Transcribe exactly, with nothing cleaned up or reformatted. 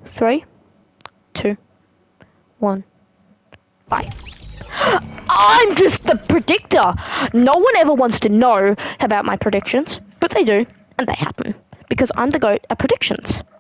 Three, two, one, bye. I'm just the predictor. No one ever wants to know about my predictions, but they do, and they happen because I'm the goat at predictions.